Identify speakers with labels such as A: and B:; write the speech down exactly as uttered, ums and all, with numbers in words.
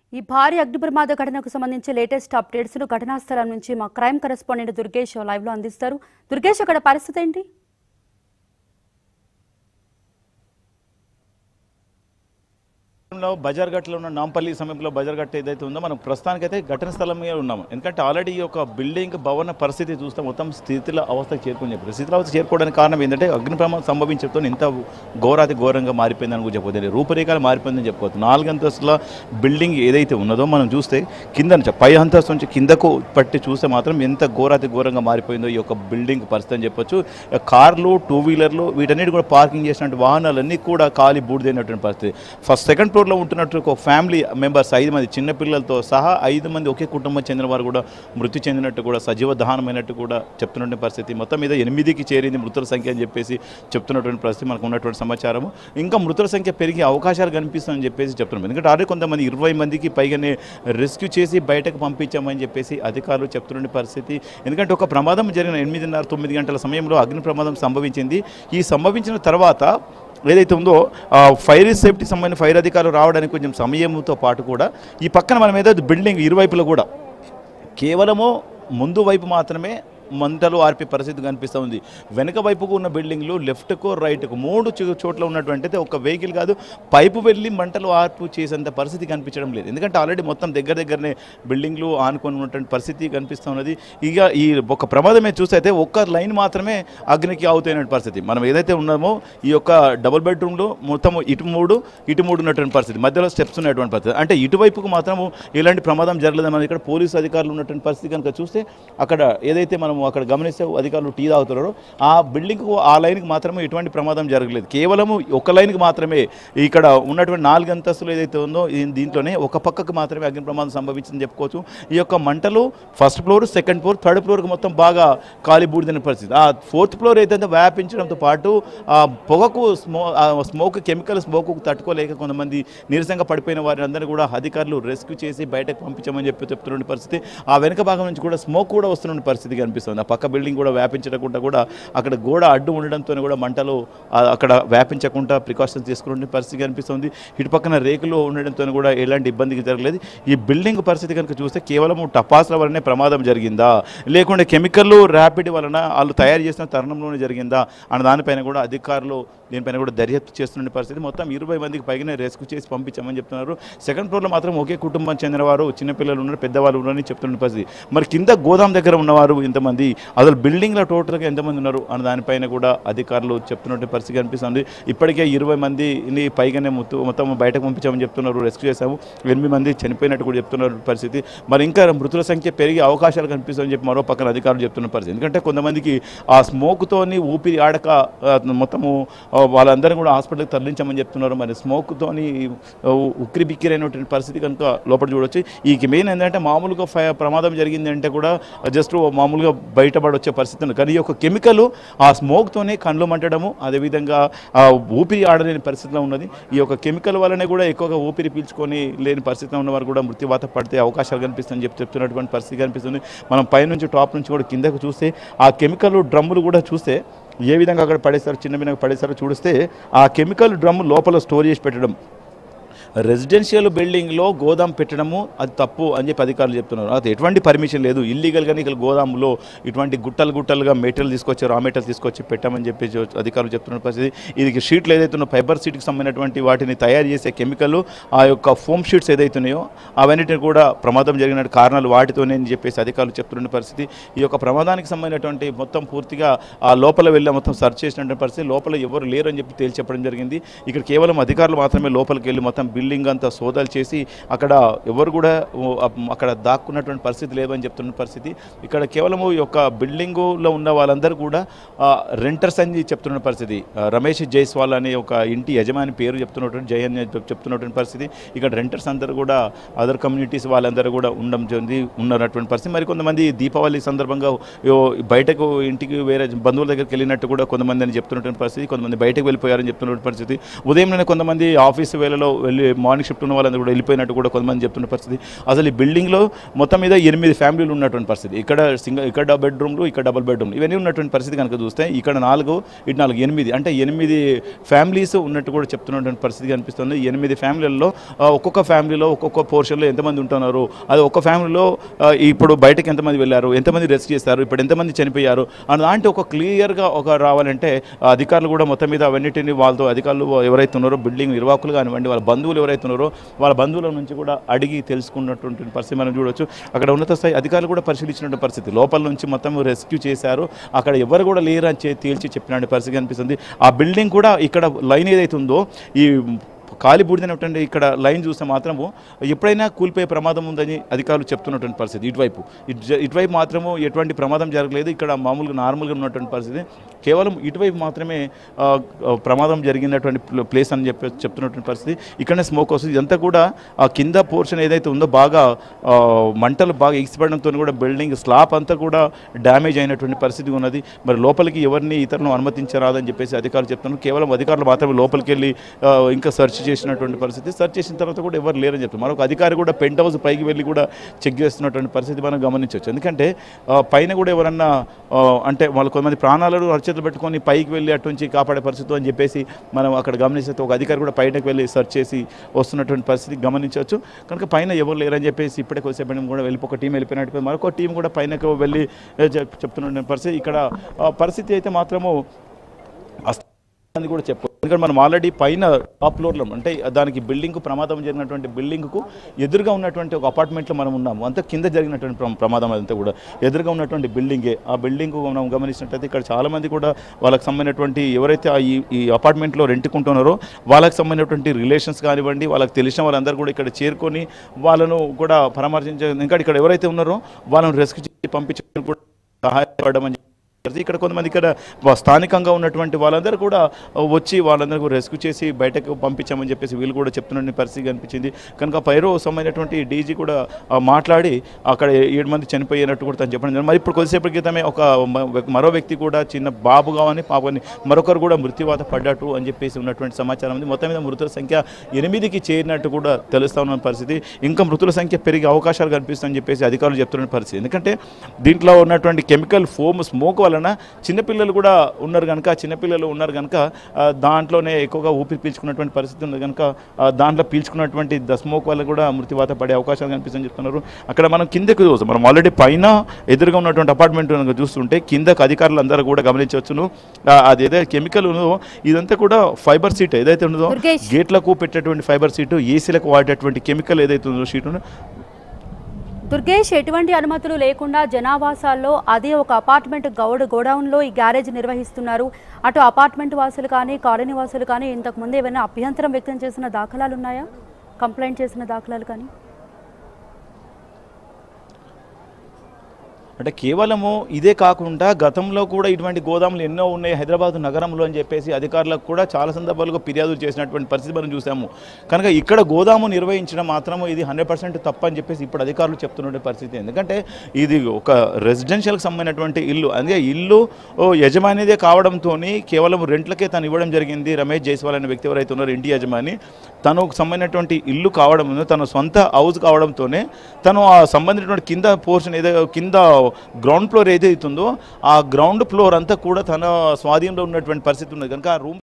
A: ఈ భారీ అగ్ని ప్రమాద ఘటనకు సంబంధించి లేటెస్ట్ అప్డేట్స్ ఘటనా స్థలం నుంచి మా క్రైమ్ కరెస్పాండెంట్ దుర్గేష్ లైవ్ లో అందిస్తారు. దుర్గేష్, అక్కడ పరిస్థితి ఏంటి?
B: బజార్ ఘట్లో ఉన్న నాంపల్లి సమీపంలో బజార్ ఘట్ ఏదైతే ఉందో మనం ప్రస్తుతానికైతే ఘటన స్థలం మీద ఉన్నాము. ఎందుకంటే ఆల్రెడీ ఈ యొక్క బిల్డింగ్ భవన పరిస్థితి చూస్తే మొత్తం స్థితిలో అవస్థకు చేరుకుని చెప్పారు. స్థితిలో అవస్థ చేరుకోవడానికి కారణం ఏంటంటే అగ్ని ప్రమాదం సంభవించడంతో ఇంత ఘోరాతి ఘోరంగా మారిపోయిందని కూడా చెప్పవచ్చు. రూపురేఖలు మారిపోయిందని చెప్పుకోవచ్చు. నాలుగు అంతస్తుల బిల్డింగ్ ఏదైతే ఉన్నదో మనం చూస్తే కింద పై అంతస్తు నుంచి కిందకు పట్టి చూస్తే మాత్రం ఎంత ఘోరాతి ఘోరంగా మారిపోయిందో ఈ యొక్క బిల్డింగ్ పరిస్థితి అని చెప్పొచ్చు. కార్లు, టూ వీలర్లు వీటన్నిటి కూడా పార్కింగ్ చేసినటువంటి వాహనాలన్నీ కూడా ఖాళీ బూడిదైనటువంటి పరిస్థితి. ఫస్ట్ సెకండ్ ఫ్లోర్లో ఉంటున్నట్టు ఒక ఫ్యామిలీ మెంబర్స్ ఐదు మంది చిన్నపిల్లలతో సహా ఐదు మంది ఒకే కుటుంబం చెందిన వారు కూడా మృతి చెందినట్టు కూడా సజీవ దహనమైనట్టు కూడా చెప్తున్నటువంటి పరిస్థితి. మొత్తం మీద ఎనిమిదికి చేరింది మృతుల సంఖ్య అని చెప్పేసి చెప్తున్నటువంటి పరిస్థితి మనకు ఉన్నటువంటి సమాచారము. ఇంకా మృతుల సంఖ్య పెరిగే అవకాశాలు కనిపిస్తుందని చెప్పేసి చెప్తున్నాం. ఎందుకంటే ఆల్రెడీ కొంతమంది ఇరవై మందికి పైగానే రెస్క్యూ చేసి బయటకు పంపించామని చెప్పేసి అధికారులు చెప్తున్న పరిస్థితి. ఎందుకంటే ఒక ప్రమాదం జరిగిన ఎనిమిదిన్నర తొమ్మిది గంటల సమయంలో అగ్ని ప్రమాదం సంభవించింది. ఈ సంభవించిన తర్వాత ఏదైతే ఉందో ఫైర్ సేఫ్టీ సంబంధించిన ఫైర్ అధికారులు రావడానికి కొంచెం సమయంతో పాటు కూడా ఈ పక్కన మనం ఏదో బిల్డింగ్ ఇరువైపులో కూడా కేవలము ముందు వైపు మాత్రమే మంటలు ఆర్పే పరిస్థితి కనిపిస్తూ ఉంది. వెనక వైపుకు ఉన్న బిల్డింగ్లు లెఫ్ట్కు రైట్కు మూడు చోట్ల ఉన్నటువంటి ఒక వెహికల్ కాదు పైపు వెళ్ళి మంటలు ఆర్పు చేసేంత పరిస్థితి కనిపించడం లేదు. ఎందుకంటే ఆల్రెడీ మొత్తం దగ్గర దగ్గరనే బిల్డింగ్లు ఆనుకొని ఉన్నటువంటి పరిస్థితి కనిపిస్తూ ఉన్నది. ఇక ఈ ఒక ప్రమాదమే చూస్తే ఒక్క లైన్ మాత్రమే అగ్నికి అవుతున్న పరిస్థితి. మనం ఏదైతే ఉన్నామో ఈ యొక్క డబుల్ బెడ్రూమ్లో మొత్తం ఇటు మూడు ఇటు మూడు ఉన్నటువంటి పరిస్థితి, మధ్యలో స్టెప్స్ ఉన్నటువంటి పరిస్థితి. అంటే ఇటువైపుకు మాత్రము ఎలాంటి ప్రమాదం జరగలేదు. మనం ఇక్కడ పోలీసు అధికారులు ఉన్నటువంటి పరిస్థితి కనుక చూస్తే అక్కడ ఏదైతే మనం అక్కడ గమనిస్తే అధికారులు టీ తాగుతున్నారు. ఆ బిల్డింగ్కు ఆ లైన్కి మాత్రమే ఎటువంటి ప్రమాదం జరగలేదు. కేవలం ఒక లైన్కి మాత్రమే ఇక్కడ ఉన్నటువంటి నాలుగు అంతస్తులు ఏదైతే ఉందో దీంట్లోనే ఒక పక్కకు మాత్రమే అగ్ని ప్రమాదం సంభవించిందని చెప్పుకోవచ్చు. ఈ యొక్క మంటలు first floor, second floor, third ఫ్లోర్కి మొత్తం బాగా కాలి బూడిదైన పరిస్థితి. ఆ ఫోర్త్ ఫ్లోర్ ఏదైతే వ్యాపించడంతో పాటు ఆ పొగకు స్మో స్మోక్ కెమికల్ స్మోక్ తట్టుకోలేక కొంతమంది నీరసంగా పడిపోయిన వారిని అందరినీ కూడా అధికారులు రెస్క్యూ చేసి బయటకు పంపించామని చెప్పి చెప్తున్న పరిస్థితి. ఆ వెనుక భాగం నుంచి కూడా స్మోక్ కూడా వస్తున్న పరిస్థితి కనిపిస్తుంది. ఆ పక్క బిల్డింగ్ కూడా వ్యాపించకుండా కూడా అక్కడ గోడ అడ్డు ఉండడంతో కూడా మంటలు అక్కడ వ్యాపించకుండా ప్రికాషన్స్ తీసుకునే పరిస్థితి కనిపిస్తుంది. ఇటు పక్కన రేకులు ఉండడంతో కూడా ఎలాంటి ఇబ్బందికి జరగలేదు. ఈ బిల్డింగ్ పరిస్థితి కనుక చూస్తే కేవలం టపాసుల వల్లనే ప్రమాదం జరిగిందా లేకుంటే కెమికల్ ర్యాపిడ్ వలన వాళ్ళు తయారు చేసిన తరుణంలోనే జరిగిందా అన్న దానిపైన కూడా అధికారులు దీనిపైన కూడా దర్యాప్తు చేస్తున్న పరిస్థితి. మొత్తం ఇరవై మందికి పైగానే రెస్క్యూ చేసి పంపించామని చెప్తున్నారు. సెకండ్ ఫ్లోర్లో మాత్రం ఒకే కుటుంబం చెందిన వారు చిన్నపిల్లలు ఉన్నారు, పెద్దవాళ్ళు ఉన్నారని చెప్తున్న పరిస్థితి. మరి కింద గోదాం దగ్గర ఉన్నవారు ఇంతమంది, అసలు బిల్డింగ్లో టోటల్గా ఎంతమంది ఉన్నారు అన్న దానిపైన కూడా అధికారులు చెప్తున్నట్టు పరిస్థితి కనిపిస్తుంది. ఇప్పటికే ఇరవై మందిని పైగానే మొత్తం బయటకు పంపించామని చెప్తున్నారు, రెస్క్యూ చేశాము. ఎనిమిది మంది చనిపోయినట్టు కూడా చెప్తున్నారు పరిస్థితి. మరి ఇంకా మృతుల సంఖ్య పెరిగే అవకాశాలు కనిపిస్తుందని చెప్పి మరో పక్కన అధికారులు చెప్తున్న పరిస్థితి. ఎందుకంటే కొంతమందికి ఆ స్మోక్తోని ఊపిరి ఆడక మొత్తము వాళ్ళందరూ కూడా హాస్పిటల్కి తరలించామని చెప్తున్నారు. మరి స్మోక్తోని ఉక్కిరి బిక్కిరైనటువంటి పరిస్థితి కనుక లోపల చూడవచ్చు. ఈ మెయిన్ ఏంటంటే మామూలుగా ప్రమాదం జరిగింది అంటే కూడా జస్ట్ మామూలుగా బయటపడి వచ్చే పరిస్థితి ఉంది. కానీ ఈ యొక్క కెమికల్ ఆ స్మోక్తోనే కళ్ళు మంటడము, అదేవిధంగా ఆ ఊపిరి ఆడలేని పరిస్థితిలో ఉన్నది. ఈ యొక్క కెమికల్ వల్లనే కూడా ఎక్కువగా ఊపిరి పీల్చుకొని లేని పరిస్థితిలో ఉన్నవారు కూడా మృత్యువాత పడితే అవకాశాలు కనిపిస్తుందని చెప్పి చెప్తున్నటువంటి పరిస్థితి కనిపిస్తుంది. మనం పైనుంచి టాప్ నుంచి కూడా కిందకు చూస్తే ఆ కెమికల్ డ్రమ్ములు కూడా చూస్తే ఏ విధంగా అక్కడ పడేస్తారు, చిన్న విధంగా పడేస్తారో చూస్తే ఆ కెమికల్ డ్రమ్ లోపల స్టోర్ చేసి పెట్టడం, రెసిడెన్షియల్ బిల్డింగ్లో గోదాం పెట్టడము అది తప్పు అని చెప్పి అధికారులు చెప్తున్నారు. అది ఎటువంటి పర్మిషన్ లేదు, ఇల్లీగల్గానే ఇక్కడ గోదాంలో ఇటువంటి గుట్టలు గుట్టలుగా మెటీరియల్ తీసుకొచ్చి రా మెటీరియల్ తీసుకొచ్చి పెట్టామని చెప్పి అధికారులు చెప్తున్న పరిస్థితి. ఇది షీట్లు ఏదైతే ఉన్న ఫైబర్ షీట్కి సంబంధించినటువంటి వాటిని తయారు చేసే కెమికల్ ఆ యొక్క ఫోమ్ షీట్స్ ఏదైతున్నాయో అవన్నిటిని కూడా ప్రమాదం జరిగిన కారణాలు వాటితోనే అని చెప్పేసి అధికారులు చెప్తున్న పరిస్థితి. ఈ యొక్క ప్రమాదానికి సంబంధించినటువంటి మొత్తం పూర్తిగా ఆ లోపల వెళ్ళి మొత్తం సెర్చ్ చేసినటువంటి పరిస్థితి. లోపల ఎవరు లేరు అని చెప్పి తేల్చి చెప్పడం జరిగింది. ఇక్కడ కేవలం అధికారులు మాత్రమే లోపలికి వెళ్ళి మొత్తం బిల్డింగ్ అంతా సోదాలు చేసి అక్కడ ఎవరు కూడా అక్కడ దాక్కున్నటువంటి పరిస్థితి లేదని చెప్తున్న పరిస్థితి. ఇక్కడ కేవలం ఈ యొక్క బిల్డింగులో ఉన్న వాళ్ళందరూ కూడా రెంటర్స్ అని చెప్తున్న పరిస్థితి. రమేష్ జైస్వాల్ అనే ఒక ఇంటి యజమాని పేరు చెప్తున్నటువంటి జై అని చెప్తున్నటువంటి పరిస్థితి. ఇక్కడ రెంటర్స్ అందరూ కూడా అదర్ కమ్యూనిటీస్ వాళ్ళందరూ కూడా ఉండడం జరిగింది ఉన్నటువంటి పరిస్థితి. మరి కొంతమంది దీపావళి సందర్భంగా బయటకు ఇంటికి వేరే బంధువుల దగ్గరికి వెళ్ళినట్టు కూడా కొంతమంది అని చెప్తున్నటువంటి పరిస్థితి. కొంతమంది బయటకు వెళ్ళిపోయారని చెప్తున్నటువంటి పరిస్థితి. ఉదయంలోనే కొంతమంది ఆఫీసు వేళలో వెళ్ళి మార్నింగ్ షిఫ్ట్ ఉన్న వాళ్ళందరూ కూడా వెళ్ళిపోయినట్టు కూడా కొంతమంది చెప్తున్న పరిస్థితి. అసలు ఈ బిల్డింగ్లో మొత్తం మీద ఎనిమిది ఫ్యామిలీలు ఉన్నటువంటి పరిస్థితి. ఇక్కడ సింగల్ ఇక్కడ బెడ్రూమ్లు, ఇక్కడ డబుల్ బెడ్రూమ్, ఇవన్నీ ఉన్నటువంటి పరిస్థితి కనుక చూస్తే ఇక్కడ నాలుగు ఇటు నాలుగు ఎనిమిది అంటే ఎనిమిది ఫ్యామిలీస్ ఉన్నట్టు కూడా చెప్తున్నటువంటి పరిస్థితి కనిపిస్తుంది. ఎనిమిది ఫ్యామిలీలలో ఒక్కొక్క ఫ్యామిలీలో ఒక్కొక్క పోర్షన్లో ఎంతమంది ఉంటున్నారు, అది ఒక్క ఫ్యామిలీలో ఇప్పుడు బయటకు ఎంతమంది వెళ్ళారు, ఎంతమంది రెస్క్యూ చేస్తారు, ఇప్పుడు ఎంతమంది చనిపోయారు అలాంటి ఒక క్లియర్గా ఒక రావాలంటే అధికారులు కూడా మొత్తం మీద అవన్నిటిని వాళ్ళతో అధికారులు ఎవరైతే ఉన్నారో బిల్డింగ్ నిర్వాహకులు కానివ్వండి, వాళ్ళ బంధువులు ఎవరైతే ఉన్నారో వాళ్ళ బంధువుల నుంచి కూడా అడిగి తెలుసుకున్నటువంటి పరిస్థితి మనం చూడవచ్చు. అక్కడ ఉన్నత స్థాయి అధికారులు కూడా పరిశీలించినటువంటి పరిస్థితి, లోపల నుంచి మొత్తం రెస్క్యూ చేశారు, అక్కడ ఎవరు కూడా లేరని తేల్చి చెప్పినటువంటి పరిస్థితి కనిపిస్తుంది. ఆ బిల్డింగ్ కూడా ఇక్కడ లైన్ ఏదైతే ఉందో ఈ కాలి బూడిదైనటువంటి ఇక్కడ లైన్ చూస్తే మాత్రము ఎప్పుడైనా కూలిపోయే ప్రమాదం ఉందని అధికారులు చెప్తున్నటువంటి పరిస్థితి. ఇటువైపు ఇటువైపు మాత్రము ఎటువంటి ప్రమాదం జరగలేదు, ఇక్కడ మామూలుగా నార్మల్గా ఉన్నటువంటి పరిస్థితి. కేవలం ఇటువైపు మాత్రమే ప్రమాదం జరిగినటువంటి ప్లేస్ అని చెప్పి చెప్తున్నటువంటి పరిస్థితి. ఇక్కడనే స్మోక్ వస్తుంది. ఇదంతా కూడా ఆ కింద పోర్షన్ ఏదైతే ఉందో బాగా మంటలు బాగా ఎగిసిపడడంతో కూడా బిల్డింగ్ స్లాబ్ అంతా కూడా డ్యామేజ్ అయినటువంటి పరిస్థితి ఉన్నది. మరి లోపలికి ఎవరిని ఇతరులను అనుమతించరాదని చెప్పేసి అధికారులు చెప్తున్నారు. కేవలం అధికారులు మాత్రమే లోపలికి వెళ్ళి ఇంకా సెర్చ్ చేసినటువంటి పరిస్థితి. సెర్చ్ చేసిన తర్వాత కూడా ఎవరు లేరని చెప్తారు. మరొక అధికారి కూడా పెంట్ హౌస్ పైకి వెళ్ళి కూడా చెక్ చేస్తున్నటువంటి పరిస్థితి మనం గమనించవచ్చు. ఎందుకంటే పైన కూడా ఎవరన్నా అంటే వాళ్ళు కొంతమంది ప్రాణాలను అరచేతులు పెట్టుకొని పైకి వెళ్ళి అటు నుంచి కాపాడే పరిస్థితి అని చెప్పేసి మనం అక్కడ గమనిస్తే ఒక అధికారి కూడా పైనకి వెళ్ళి సెర్చ్ చేసి వస్తున్నటువంటి పరిస్థితి గమనించవచ్చు. కనుక పైన ఎవరు లేరని చెప్పేసి ఇప్పటికే కొద్దిసేపు కూడా వెళ్ళి ఒక టీం వెళ్ళిపోయినట్టు మరొక టీం కూడా పైనకు వెళ్ళి చెప్తున్న పరిస్థితి. ఇక్కడ పరిస్థితి అయితే మాత్రము అని కూడా చెప్పు. ఎందుకంటే మనం ఆల్రెడీ పైన టాప్ ఫ్లోర్లో అంటే దానికి బిల్డింగ్కు ప్రమాదం జరిగినటువంటి బిల్డింగ్కు ఎదురుగా ఉన్నటువంటి ఒక అపార్ట్మెంట్లో మనం ఉన్నాము. అంతా కింద జరిగినటువంటి ప్రమాదం అదంతా కూడా ఎదురుగా ఉన్నటువంటి బిల్డింగే. ఆ బిల్డింగ్ మనం గమనించినట్టయితే ఇక్కడ చాలామంది కూడా వాళ్ళకి సంబంధించినటువంటి ఎవరైతే ఈ ఈ అపార్ట్మెంట్లో రెంట్కుంటున్నారో వాళ్ళకి సంబంధించినటువంటి రిలేషన్స్ కానివ్వండి, వాళ్ళకి తెలిసిన వాళ్ళందరూ కూడా ఇక్కడ చేరుకొని వాళ్ళను కూడా పరామర్శించే ఇంకా ఇక్కడ ఎవరైతే ఉన్నారో వాళ్ళను రెస్క్యూ చేసి పంపించడం కూడా సహాయపడడం అని ఇక్కడ కొంతమంది ఇక్కడ స్థానికంగా ఉన్నటువంటి వాళ్ళందరూ కూడా వచ్చి వాళ్ళందరూ రెస్క్యూ చేసి బయటకు పంపించామని చెప్పేసి వీళ్ళు కూడా చెప్తున్న పరిస్థితి కనిపించింది. కనుక పైరో సంబంధించినటువంటి డీజీ కూడా మాట్లాడి అక్కడ ఏడు మంది చనిపోయినట్టు కూడా తను చెప్పడం జరిగింది. మరి ఇప్పుడు కొద్దిసేపటి క్రితమే ఒక మరో వ్యక్తి కూడా చిన్న బాబు కావని పాపని మరొకరు కూడా మృత్యువాత పడ్డట్టు అని చెప్పేసి ఉన్నటువంటి సమాచారం ఉంది. మొత్తం మీద మృతుల సంఖ్య ఎనిమిదికి చేరినట్టు కూడా తెలుస్తూ ఉన్న పరిస్థితి. ఇంకా మృతుల సంఖ్య పెరిగే అవకాశాలు కనిపిస్తుందని చెప్పేసి అధికారులు చెప్తున్న పరిస్థితి. ఎందుకంటే దీంట్లో ఉన్నటువంటి కెమికల్ ఫోమ్ స్మోక్ వలన చిన్నపిల్లలు కూడా ఉన్నారు కనుక చిన్నపిల్లలు ఉన్నారు కనుక దాంట్లోనే ఎక్కువగా ఊపిరి పీల్చుకున్నటువంటి పరిస్థితి ఉంది కనుక దాంట్లో పీల్చుకున్నటువంటి ద స్మోక్ వల్ల కూడా మృత్యువాత పడే అవకాశాలు కనిపిస్తుందని చెప్తున్నారు. అక్కడ మనం కిందకు చూస్తాం, మనం ఆల్రెడీ పైన ఎదురుగా ఉన్నటువంటి అపార్ట్మెంట్ చూస్తుంటే కిందకు అధికారులు అందరూ కూడా గమనించవచ్చును. అది ఏదైతే కెమికల్ ఉన్నదో ఇదంతా కూడా ఫైబర్ సీట్ ఏదైతే ఉన్నదో గేట్లకు పెట్టేటువంటి ఫైబర్ సీటు, ఏసీలకు వాడేటువంటి కెమికల్ ఏదైతే ఉందో షీటు.
A: దుర్గేష్, ఎటువంటి అనుమతులు లేకుండా జనావాసాల్లో అదే ఒక అపార్ట్మెంట్ గౌడ్ గోడౌన్లో ఈ గ్యారేజ్ నిర్వహిస్తున్నారు. అటు అపార్ట్మెంట్ వాసులు కానీ కాలనీ వాసులు కానీ ఇంతకుముందు ఏమైనా అభ్యంతరం వ్యక్తం చేసిన దాఖలాలు ఉన్నాయా, కంప్లైంట్ చేసిన దాఖలాలు కానీ?
B: అంటే కేవలము ఇదే కాకుండా గతంలో కూడా ఇటువంటి గోదాములు ఎన్నో ఉన్నాయి హైదరాబాద్ నగరంలో అని చెప్పేసి అధికారులకు కూడా చాలా సందర్భాలుగా ఫిర్యాదులు చేసినటువంటి పరిస్థితి మనం చూసాము. కనుక ఇక్కడ గోదాము నిర్వహించడం మాత్రము ఇది హండ్రెడ్ పర్సెంట్ తప్ప అని చెప్పేసి ఇప్పుడు అధికారులు చెప్తున్న పరిస్థితి. ఎందుకంటే ఇది ఒక రెసిడెన్షియల్కి సంబంధించినటువంటి ఇల్లు, అదే ఇల్లు యజమానిదే కావడంతో కేవలం రెంట్లకే తను ఇవ్వడం జరిగింది. రమేష్ జైస్వాల్ అనే వ్యక్తి ఎవరైతే ఉన్నారో ఇంటి యజమాని, తనకు సంబంధించినటువంటి ఇల్లు కావడం తన సొంత హౌస్ కావడంతోనే తను ఆ సంబంధించినటువంటి కింద పోర్షన్ ఏదో కింద గ్రౌండ్ ఫ్లోర్ ఏదైతుందో ఆ గ్రౌండ్ ఫ్లోర్ అంతా కూడా తన స్వాధీనంలో ఉన్నటువంటి పరిస్థితి ఉన్నది కనుక ఆ రూమ్